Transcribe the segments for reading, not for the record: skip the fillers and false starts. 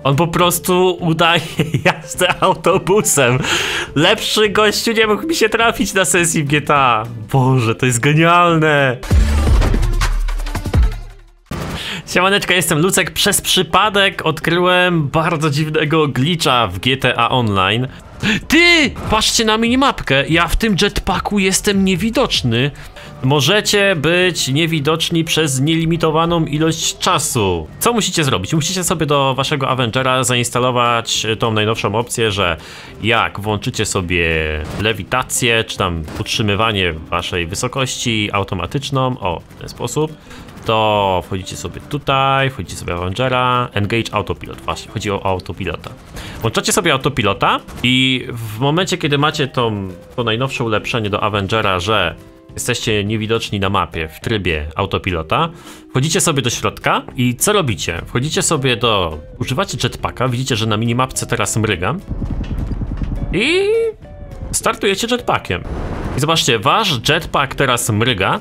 On po prostu udaje jazdę autobusem. Lepszy gościu nie mógł mi się trafić na sesji w GTA. Boże, to jest genialne. Siemaneczka, jestem Lucek. Przez przypadek odkryłem bardzo dziwnego glitcha w GTA Online. Ty! Patrzcie na minimapkę. Ja w tym jetpacku jestem niewidoczny. Możecie być niewidoczni przez nielimitowaną ilość czasu. Co musicie zrobić? Musicie sobie do waszego Avengera zainstalować tą najnowszą opcję, że jak włączycie sobie lewitację, czy tam utrzymywanie waszej wysokości automatyczną, o, w ten sposób, to wchodzicie sobie tutaj, wchodzicie sobie w Avengera, Engage Autopilot, właśnie, chodzi o autopilota. Włączacie sobie autopilota i w momencie, kiedy macie to najnowsze ulepszenie do Avengera, że jesteście niewidoczni na mapie w trybie autopilota, wchodzicie sobie do środka i co robicie? Wchodzicie sobie używacie jetpacka, widzicie, że na minimapce teraz mrygam i startujecie jetpackiem. I zobaczcie, wasz jetpack teraz mryga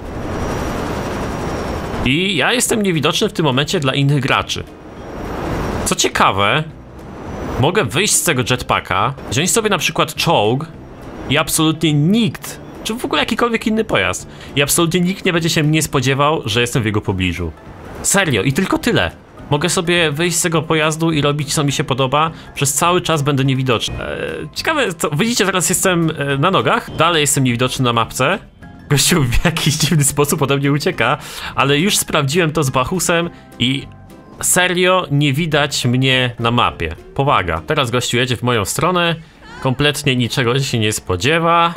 i ja jestem niewidoczny w tym momencie dla innych graczy. Co ciekawe, mogę wyjść z tego jetpacka, wziąć sobie na przykład czołg i absolutnie nikt, czy w ogóle jakikolwiek inny pojazd, i absolutnie nikt nie będzie się mnie spodziewał, że jestem w jego pobliżu. Serio, i tylko tyle. Mogę sobie wyjść z tego pojazdu i robić, co mi się podoba, przez cały czas będę niewidoczny. Ciekawe, co, widzicie, teraz jestem na nogach, dalej jestem niewidoczny na mapce. Gościu w jakiś dziwny sposób ode mnie ucieka, ale już sprawdziłem to z Bachusem i serio nie widać mnie na mapie. Powaga, teraz gościu jedzie w moją stronę, kompletnie niczego się nie spodziewa.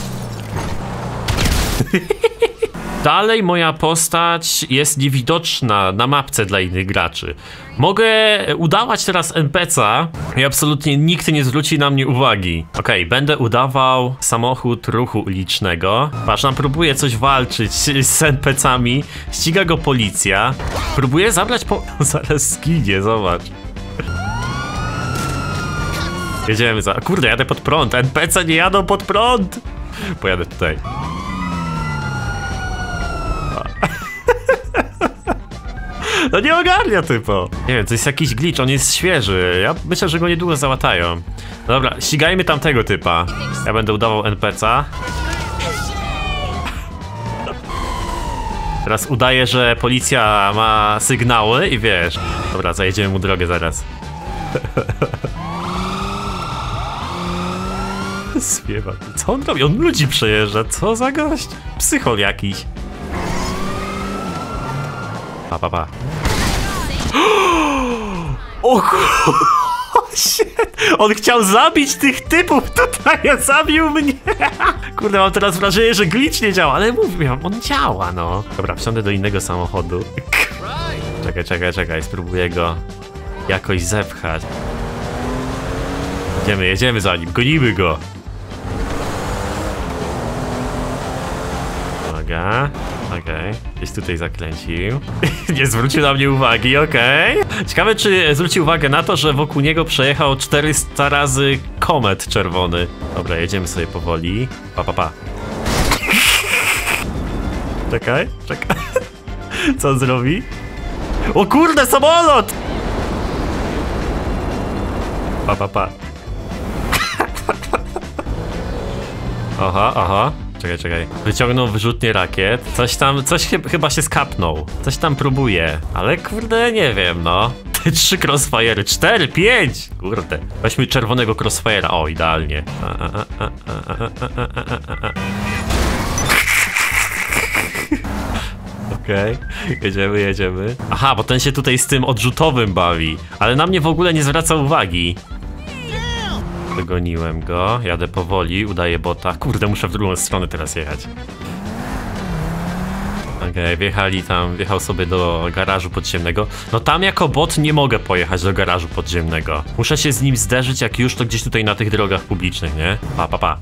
Dalej moja postać jest niewidoczna na mapce dla innych graczy. Mogę udawać teraz NPC-a i absolutnie nikt nie zwróci na mnie uwagi. Okej, będę udawał samochód ruchu ulicznego. Patrz, tam próbuję coś walczyć z NPC-ami. Ściga go policja. Próbuję zabrać zaraz zginie, zobacz. Jedziemy za... Kurde, jadę pod prąd. NPC nie jadą pod prąd. Pojadę tutaj. No nie ogarnia typo. Nie wiem, to jest jakiś glitch, on jest świeży. Ja myślę, że go niedługo załatają. Dobra, ścigajmy tamtego typa. Ja będę udawał NPC-a. Teraz udaję, że policja ma sygnały i wiesz. Dobra, zajedziemy mu drogę zaraz. Śpiewa. Co on robi? On ludzi przejeżdża. Co za gość? Psychol jakiś. Pa. O shit. On chciał zabić tych typów tutaj, a zabił mnie. Kurde, mam teraz wrażenie, że glitch nie działa, ale mówię, on działa, no. Dobra, wsiądę do innego samochodu. Czekaj, spróbuję go jakoś zepchać. Jedziemy za nim, gonimy go. Uwaga. Okej, gdzieś tutaj zakręcił. Nie zwrócił na mnie uwagi, okej. Ciekawe, czy zwrócił uwagę na to, że wokół niego przejechał 400 razy komet czerwony. Dobra, jedziemy sobie powoli. Pa. Czekaj. Co on zrobi? O kurde, samolot! Pa. Aha. Czekaj. Wyciągnął wyrzutnię rakiet. Coś chyba się skapnął. Coś tam próbuje. Ale kurde, nie wiem, no. 3 crossfire'y, 4, 5! Kurde. Weźmy czerwonego crossfire'a. O, idealnie. Okej, jedziemy. Aha, bo ten się tutaj z tym odrzutowym bawi. Ale na mnie w ogóle nie zwraca uwagi. Dogoniłem go, jadę powoli, udaję bota. Kurde, muszę w drugą stronę teraz jechać. Okej, wjechał sobie do garażu podziemnego. No tam jako bot nie mogę pojechać do garażu podziemnego. Muszę się z nim zderzyć, jak już to gdzieś tutaj na tych drogach publicznych, nie? Pa.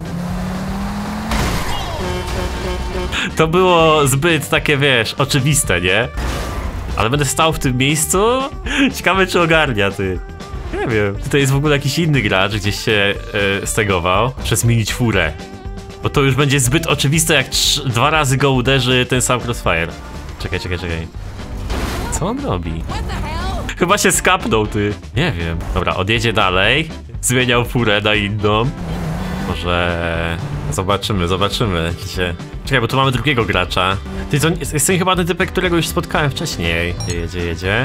To było zbyt takie, wiesz, oczywiste, nie? Ale będę stał w tym miejscu? Ciekawe, czy ogarnia, ty. Nie wiem, tutaj jest w ogóle jakiś inny gracz, gdzieś się stegował przez mini-czwórę. Bo to już będzie zbyt oczywiste, jak 2 razy go uderzy ten sam crossfire. Czekaj. Co on robi? Chyba się skapnął, ty. Nie wiem. Dobra, odjedzie dalej. Zmieniał furę na inną. Może... Zobaczymy. Czekaj, bo tu mamy drugiego gracza. Ty, to jest ten chyba ten typek, którego już spotkałem wcześniej. Jedzie.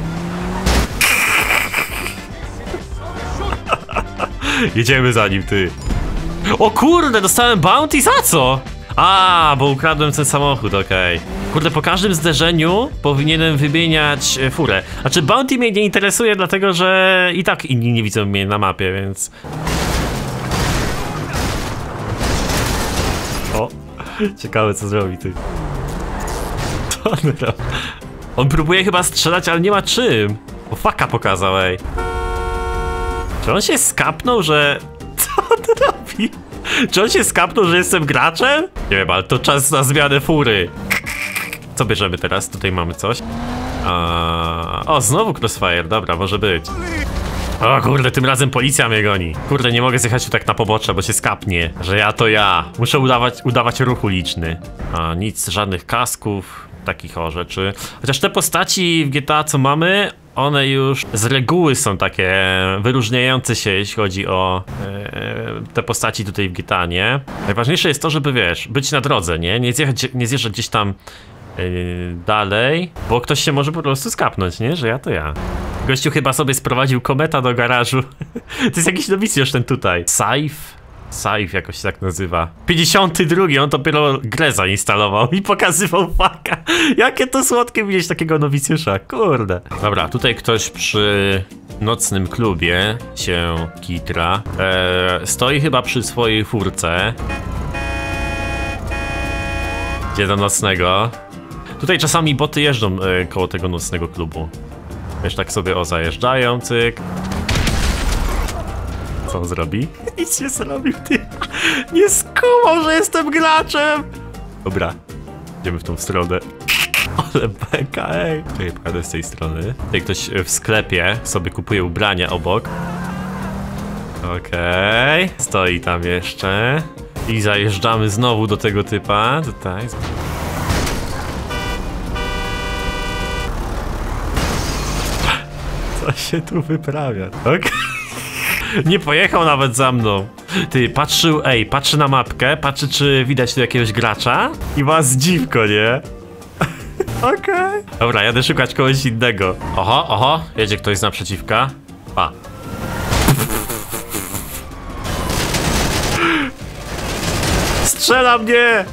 Jedziemy za nim, ty. O kurde, dostałem bounty, za co? A, bo ukradłem ten samochód, okej. Kurde, po każdym zderzeniu powinienem wymieniać furę. Znaczy, bounty mnie nie interesuje, dlatego że i tak inni nie widzą mnie na mapie, więc... O, ciekawe co zrobi, ty. To on robi. On próbuje chyba strzelać, ale nie ma czym. Bo faka pokazał, ej. Czy on się skapnął, że... Co on robi? Czy on się skapnął, że jestem graczem? Nie wiem, ale to czas na zmianę fury. Co bierzemy teraz? Tutaj mamy coś. O, znowu Crossfire, dobra, może być. O kurde, tym razem policja mnie goni. Kurde, nie mogę zjechać tu tak na pobocze, bo się skapnie. Że ja to ja. Muszę udawać ruch uliczny. Nic, żadnych kasków, takich rzeczy. Chociaż te postaci w GTA, co mamy, one już z reguły są takie wyróżniające się, jeśli chodzi o te postaci tutaj w GTA, nie? Najważniejsze jest to, żeby, wiesz, być na drodze, nie? Nie zjeżdżać gdzieś tam dalej, bo ktoś się może po prostu skapnąć, nie? Że ja to ja. Gościu chyba sobie sprowadził kometa do garażu. To jest jakiś nowicjusz ten tutaj. Saif jakoś się tak nazywa. 52, on dopiero grę zainstalował i pokazywał faka. Jakie to słodkie widzieć takiego nowicjusza, kurde. Dobra, tutaj ktoś przy nocnym klubie się kitra. Stoi chyba przy swojej furce. Idzie do nocnego. Tutaj czasami boty jeżdżą koło tego nocnego klubu. Wiesz, tak sobie zajeżdżają, cyk. Co on zrobi? Nic nie zrobił, ty. Nie skumał, że jestem graczem. Dobra, idziemy w tą stronę. Ale beka, ej. Tutaj pojadę z tej strony. Tutaj ktoś w sklepie sobie kupuje ubrania obok. Okej. Stoi tam jeszcze. I zajeżdżamy znowu do tego typa. Tutaj. Co się tu wyprawia? Okej. Nie pojechał nawet za mną. Ty, patrzy na mapkę, patrzy czy widać tu jakiegoś gracza i ma zdziwko, nie? Okej. Dobra, jadę szukać kogoś innego. Oho, jedzie ktoś z naprzeciwka. Pa. Strzela mnie!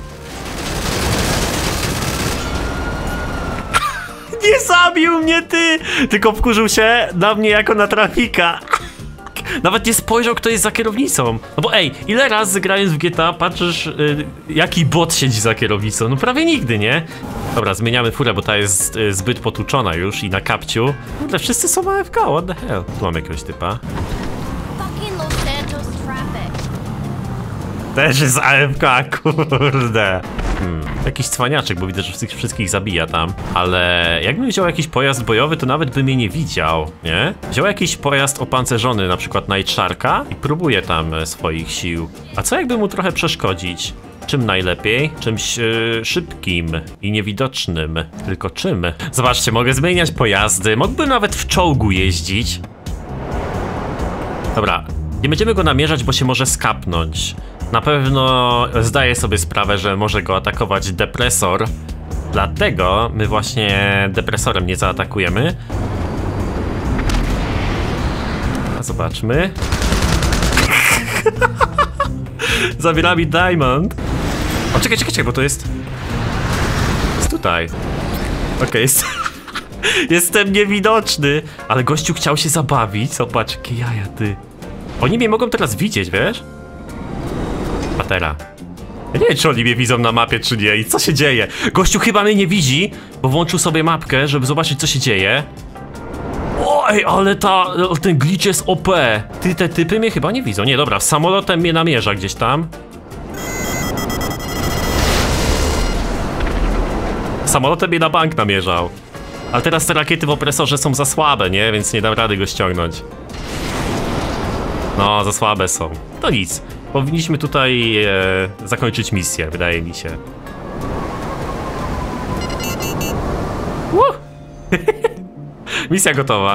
Nie zabił mnie, ty! Tylko wkurzył się na mnie jako na trafika. Nawet nie spojrzał, kto jest za kierownicą. No bo ej, ile razy grając w GTA patrzysz, jaki bot siedzi za kierownicą? No prawie nigdy, nie? Dobra, zmieniamy furę, bo ta jest zbyt potłuczona już i na kapciu. Ale wszyscy są AFK, what the hell? Tu mam jakiegoś typa. Też jest AFK, kurde. Jakiś cwaniaczek, bo widzę, że wszystkich zabija tam. Ale jakbym wziął jakiś pojazd bojowy, to nawet by mnie nie widział, nie? Wziął jakiś pojazd opancerzony, na przykład Night Sharka i próbuje tam swoich sił. A co jakby mu trochę przeszkodzić? Czym najlepiej? Czymś szybkim i niewidocznym. Tylko czym? Zobaczcie, mogę zmieniać pojazdy, mógłbym nawet w czołgu jeździć. Dobra, nie będziemy go namierzać, bo się może skapnąć. Na pewno zdaję sobie sprawę, że może go atakować depresor. Dlatego my właśnie depresorem nie zaatakujemy. A zobaczmy. Zabiera mi diamond. O, czekaj, bo to jest... Jest tutaj. Okej, jest... Jestem niewidoczny. Ale gościu chciał się zabawić. Zobacz, jakie jaja, ty. Oni mnie mogą teraz widzieć, wiesz? Patera. Ja nie wiem, czy oni mnie widzą na mapie, czy nie. I co się dzieje? Gościu chyba mnie nie widzi, bo włączył sobie mapkę, żeby zobaczyć, co się dzieje. Oj, ale ten glitch jest OP. Te typy mnie chyba nie widzą. Nie, dobra, samolotem mnie namierza gdzieś tam. Samolotem mnie na bank namierzał. Ale teraz te rakiety w opresorze są za słabe, nie? Więc nie dam rady go ściągnąć. No, za słabe są. To nic. Powinniśmy tutaj zakończyć misję, wydaje mi się. Misja gotowa.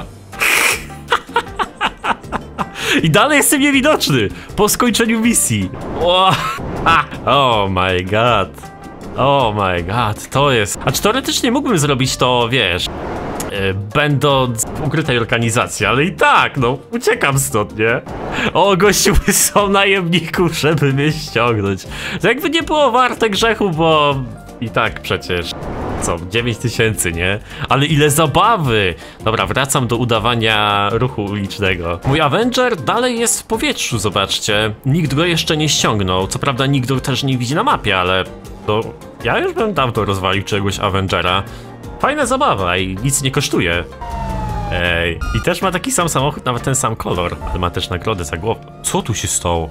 I dalej jestem niewidoczny po skończeniu misji. Oh my god. Oh my god, to jest... A czy teoretycznie mógłbym zrobić to, wiesz, będąc w ukrytej organizacji, ale i tak, no, uciekam stąd, nie? O, gościu są najemników, żeby mnie ściągnąć. To jakby nie było warte grzechu, bo i tak przecież... Co, 9000, nie? Ale ile zabawy! Dobra, wracam do udawania ruchu ulicznego. Mój Avenger dalej jest w powietrzu, zobaczcie. Nikt go jeszcze nie ściągnął. Co prawda nikt go też nie widzi na mapie, ale... To ja już bym dawno rozwalił czegoś Avengera. Fajna zabawa i nic nie kosztuje. Ej, i też ma taki sam samochód, nawet ten sam kolor. Ale ma też nagrodę za głowę. Co tu się stało?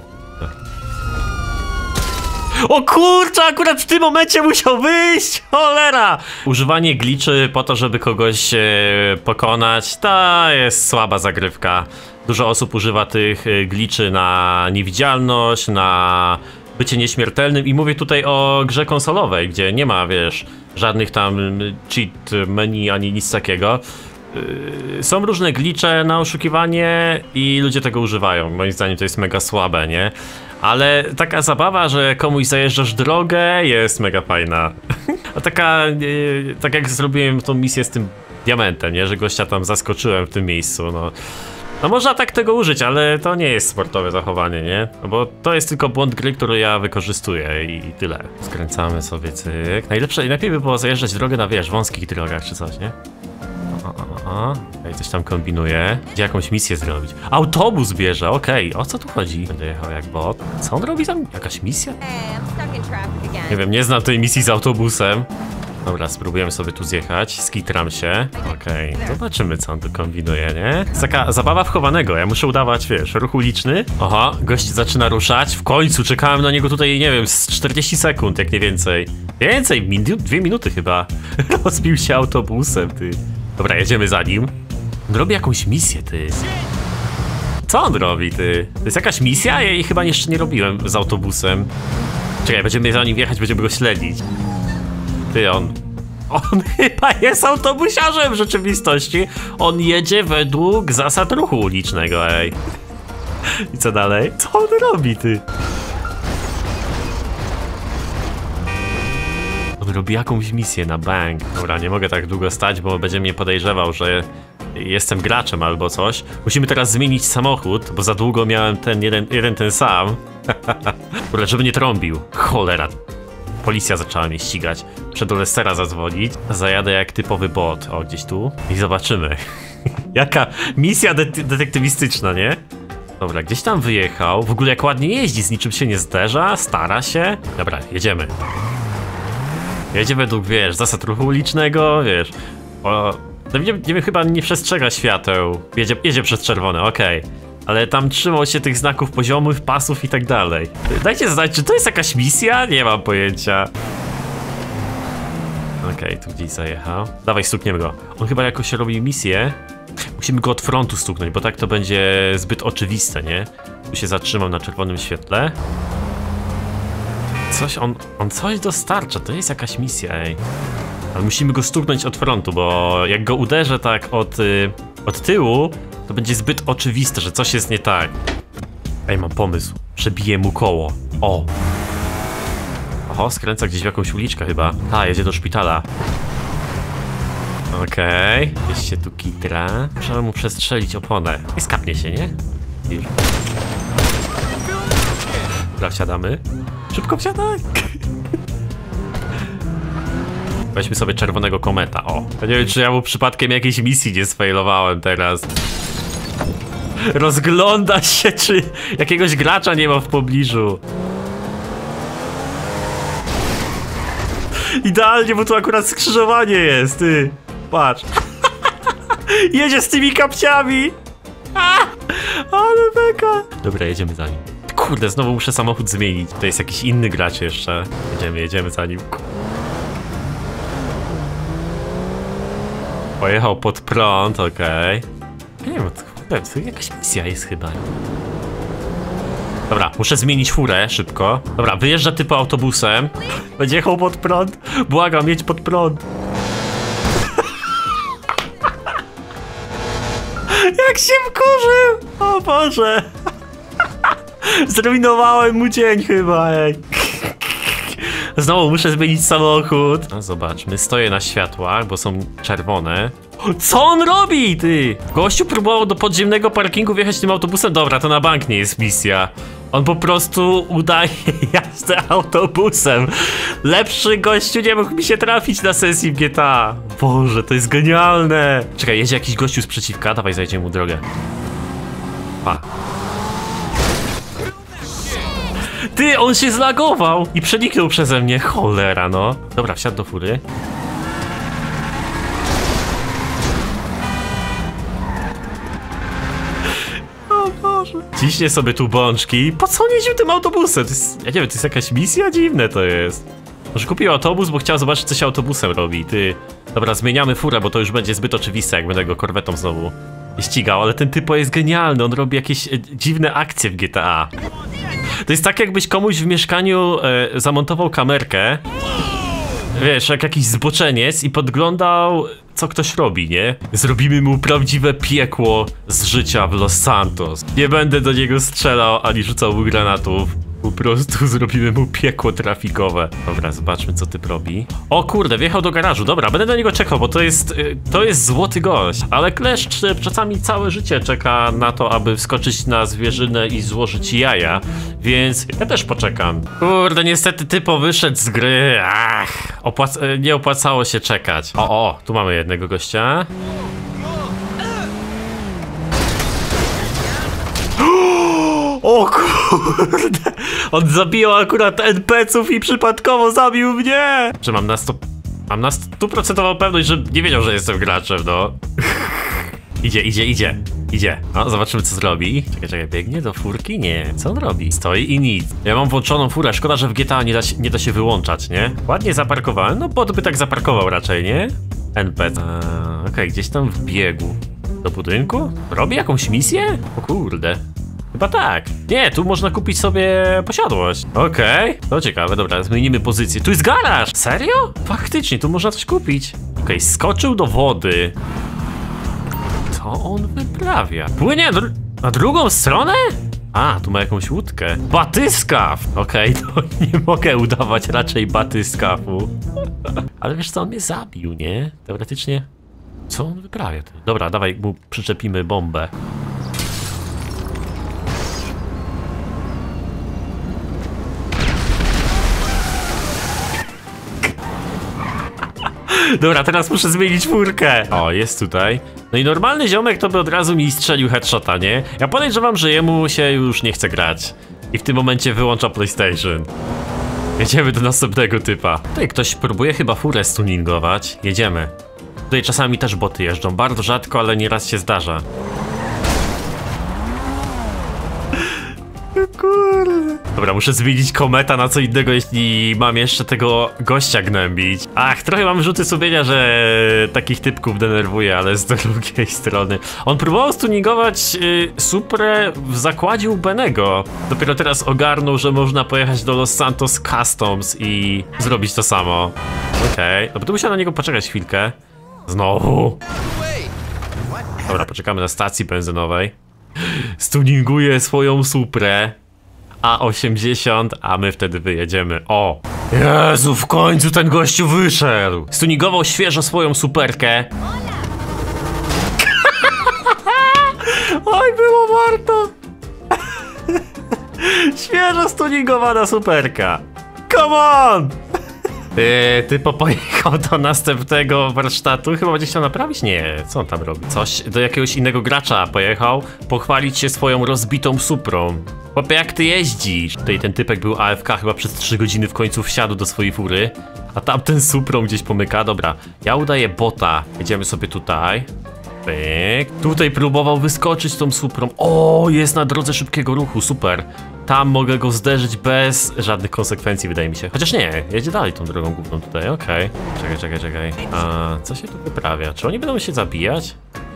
O kurczę, akurat w tym momencie musiał wyjść! Cholera! Używanie glitchy po to, żeby kogoś pokonać, to jest słaba zagrywka. Dużo osób używa tych glitchy na niewidzialność, na bycie nieśmiertelnym i mówię tutaj o grze konsolowej, gdzie nie ma, wiesz, żadnych tam cheat menu ani nic takiego. Są różne glitche na oszukiwanie i ludzie tego używają. Moim zdaniem to jest mega słabe, nie? Ale taka zabawa, że komuś zajeżdżasz drogę, jest mega fajna. A tak jak zrobiłem tą misję z tym diamentem, nie? Że gościa tam zaskoczyłem w tym miejscu, no. No można tak tego użyć, ale to nie jest sportowe zachowanie, nie? No bo to jest tylko błąd gry, który ja wykorzystuję i tyle. Skręcamy sobie, cyk. Najlepiej by było zajeżdżać drogę na, wiesz, wąskich drogach czy coś, nie? Ja coś tam kombinuję. Gdzie jakąś misję zrobić? Autobus bierze, okej. O co tu chodzi? Będę jechał jak bot. Co on robi tam? Jakaś misja? Nie wiem, nie znam tej misji z autobusem. Dobra, spróbujemy sobie tu zjechać. Skitram się. Okej, zobaczymy co on tu kombinuje, nie? Jest taka zabawa wchowanego. Ja muszę udawać, wiesz, ruch uliczny. Oha, gość zaczyna ruszać. W końcu czekałem na niego tutaj, nie wiem, z 40 sekund, jak nie więcej. Więcej, 2 minuty chyba. Rozbił się autobusem, ty. Dobra, jedziemy za nim. On robi jakąś misję, ty. Co on robi, ty? To jest jakaś misja? Ja jej chyba jeszcze nie robiłem z autobusem. Czekaj, będziemy za nim jechać, będziemy go śledzić. Ty, on chyba jest autobusiarzem w rzeczywistości. On jedzie według zasad ruchu ulicznego, ej. I co dalej? Co on robi, ty? On robi jakąś misję na bank. Dobra, nie mogę tak długo stać, bo będzie mnie podejrzewał, że jestem graczem albo coś. Musimy teraz zmienić samochód, bo za długo miałem ten sam. Żeby nie trąbił. Cholera. Policja zaczęła mnie ścigać. Muszę do Lestera zadzwonić. Zajadę jak typowy bot. O, gdzieś tu. I zobaczymy. Jaka misja detektywistyczna, nie? Dobra, gdzieś tam wyjechał. W ogóle jak ładnie jeździ, z niczym się nie zderza, stara się. Dobra, jedziemy. Jedzie według, wiesz, zasad ruchu ulicznego, wiesz. Chyba nie przestrzega świateł. Jedzie przez czerwone, okej. Ale tam trzymał się tych znaków poziomych, pasów i tak dalej. Dajcie znać, czy to jest jakaś misja? Nie mam pojęcia. Okej, tu gdzieś zajechał. Dawaj, stukniemy go. On chyba jakoś robi misję. Musimy go od frontu stuknąć, bo tak to będzie zbyt oczywiste, nie? Tu się zatrzymam na czerwonym świetle. Coś, on coś dostarcza, to jest jakaś misja, ej. Ale musimy go stuknąć od frontu, bo jak go uderzę tak od tyłu, to będzie zbyt oczywiste, że coś jest nie tak. Ej, mam pomysł. Przebiję mu koło. O! Oho, skręca gdzieś w jakąś uliczkę chyba. Jedzie do szpitala. Okej. Gdzieś się tu kitra. Muszę mu przestrzelić oponę. I skapnie się, nie? Już. Dobra, wsiadamy. Szybko wsiadaj! Weźmy sobie czerwonego kometa, o. Ja nie wiem, czy ja mu przypadkiem jakiejś misji nie sfailowałem teraz. Rozgląda się, czy jakiegoś gracza nie ma w pobliżu. Idealnie, bo tu akurat skrzyżowanie jest, ty. Patrz. Jedzie z tymi kapciami. Ale beka. Dobra, jedziemy za nim. Kurde, znowu muszę samochód zmienić. To jest jakiś inny gracz jeszcze. Jedziemy za nim. Pojechał pod prąd, okej. Nie wiem, to jakaś misja jest chyba. Dobra, muszę zmienić furę szybko. Dobra, wyjeżdża typu autobusem. Będzie jechał pod prąd. Błagam, jedź pod prąd. O Boże! Zrujnowałem mu dzień chyba, ej. Znowu muszę zmienić samochód. No zobaczmy, stoję na światłach, bo są czerwone. Co on robi, ty? Gościu próbował do podziemnego parkingu wjechać tym autobusem. Dobra, to na bank nie jest misja. On po prostu udaje jazdę autobusem. Lepszy gościu nie mógł mi się trafić na sesji w GTA. Boże, to jest genialne. Czekaj, jedzie jakiś gościu z przeciwka. Dawaj, zajdzie mu drogę. Pa. Ty, on się zlagował i przeniknął przeze mnie. Cholera, no. Dobra, wsiadł do fury. O Boże. Ciśnie sobie tu bączki. Po co on jeździł tym autobusem? To jest, ja nie wiem, to jest jakaś misja? Dziwne to jest. Może kupił autobus, bo chciał zobaczyć, co się autobusem robi. Ty. Dobra, zmieniamy furę, bo to już będzie zbyt oczywiste, jak będę go korwetą znowu ścigał, ale ten typo jest genialny. On robi jakieś dziwne akcje w GTA. To jest tak, jakbyś komuś w mieszkaniu zamontował kamerkę, wiesz, jak jakiś zboczeniec i podglądał, co ktoś robi, nie? Zrobimy mu prawdziwe piekło z życia w Los Santos. Nie będę do niego strzelał, ani rzucał mu granatów. Po prostu zrobimy mu piekło trafikowe. Dobra, zobaczmy, co typ robi. O kurde, wjechał do garażu. Dobra, będę na niego czekał, bo to jest złoty gość. Ale kleszcz czasami całe życie czeka na to, aby wskoczyć na zwierzynę i złożyć jaja. Więc ja też poczekam. Kurde, niestety typo wyszedł z gry. Ach, nie opłacało się czekać. O, tu mamy jednego gościa. O kurde! On zabijał akurat NPC-ów i przypadkowo zabił mnie! Że mam na 100% pewność, że nie wiedział, że jestem graczem, no. Idzie. No, zobaczymy, co zrobi. Czekaj, biegnie do furki? Nie. Co on robi? Stoi i nic. Ja mam włączoną furę, szkoda, że w GTA nie da się wyłączać, nie? Ładnie zaparkowałem, no bo by tak zaparkował raczej, nie? NPC. Okej, gdzieś tam w biegu. Do budynku? Robi jakąś misję? O kurde. Chyba tak. Nie, tu można kupić sobie posiadłość. Okej. To ciekawe, dobra, zmienimy pozycję. Tu jest garaż! Serio? Faktycznie, tu można coś kupić. Okej, skoczył do wody. Co on wyprawia? Płynie na drugą stronę? A, tu ma jakąś łódkę. Batyskaw! Okej, to nie mogę udawać raczej batyskafu. Ale wiesz co, on mnie zabił, nie? Teoretycznie. Co on wyprawia? Dobra, dawaj mu przyczepimy bombę. Dobra, teraz muszę zmienić furkę. O, jest tutaj. No i normalny ziomek to by od razu mi strzelił headshota, nie? Ja podejrzewam, że jemu się już nie chce grać. I w tym momencie wyłącza PlayStation. Jedziemy do następnego typa. Tutaj ktoś próbuje chyba furę stuningować. Jedziemy. Tutaj czasami też boty jeżdżą. Bardzo rzadko, ale nieraz się zdarza. Kurde. Dobra, muszę zmienić kometa na co innego, jeśli mam jeszcze tego gościa gnębić. Ach, trochę mam rzuty sumienia, że takich typków denerwuje, ale z drugiej strony. On próbował stuningować Suprę w zakładzie u Benego. Dopiero teraz ogarnął, że można pojechać do Los Santos Customs i zrobić to samo. Okej, no będę musiał na niego poczekać chwilkę. Znowu. Dobra, poczekamy na stacji benzynowej. Stuninguje swoją Suprę A80, a my wtedy wyjedziemy. O! Jezu, w końcu ten gościu wyszedł! Stuningował świeżo swoją superkę. Oj, było warto! Świeżo stuningowana superka. Come on! Typo pojechał do następnego warsztatu. Chyba będzie chciał naprawić? Nie, co on tam robi? Coś do jakiegoś innego gracza pojechał pochwalić się swoją rozbitą Suprą. Chłopie, jak ty jeździsz? Tutaj ten typek był AFK, chyba przez 3 godziny w końcu wsiadł do swojej fury. A tamten Suprą gdzieś pomyka. Dobra, ja udaję bota. Jedziemy sobie tutaj. Pyk. Tutaj próbował wyskoczyć tą Suprą. O, jest na drodze szybkiego ruchu, super. Tam mogę go zderzyć bez żadnych konsekwencji, wydaje mi się. Chociaż nie, jedzie dalej tą drogą główną tutaj, okej. Czekaj. A co się tu wyprawia? Czy oni będą się zabijać?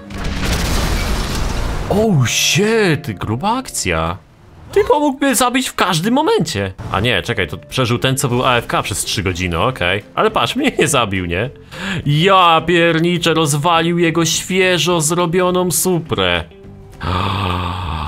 Oh shit, gruba akcja. Ty mógł mnie zabić w każdym momencie. A nie, czekaj, to przeżył ten, co był AFK przez 3 godziny, okej. Ale patrz, mnie nie zabił, nie? Ja pierniczę, rozwalił jego świeżo zrobioną Suprę.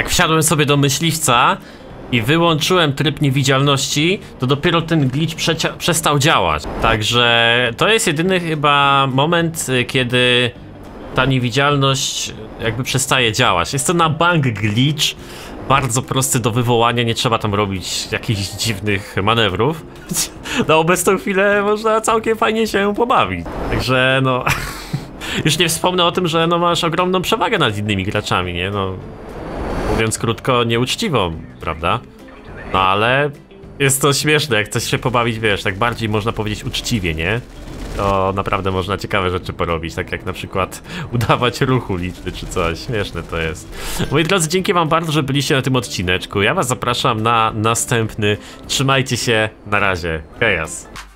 jak wsiadłem sobie do myśliwca i wyłączyłem tryb niewidzialności, to dopiero ten glitch przestał działać. Także to jest jedyny chyba moment, kiedy ta niewidzialność jakby przestaje działać. Jest to na bank glitch, bardzo prosty do wywołania, nie trzeba tam robić jakichś dziwnych manewrów. Na obecną chwilę można całkiem fajnie się pobawić. Także no... Już nie wspomnę o tym, że no masz ogromną przewagę nad innymi graczami, nie? No... Mówiąc krótko, nieuczciwą, prawda? No ale... Jest to śmieszne, jak chcesz się pobawić, wiesz, tak bardziej można powiedzieć uczciwie, nie? To naprawdę można ciekawe rzeczy porobić, tak jak na przykład udawać ruchu liczby czy coś. Śmieszne to jest. Moi drodzy, dzięki wam bardzo, że byliście na tym odcineczku. Ja was zapraszam na następny. Trzymajcie się, na razie. Chaos.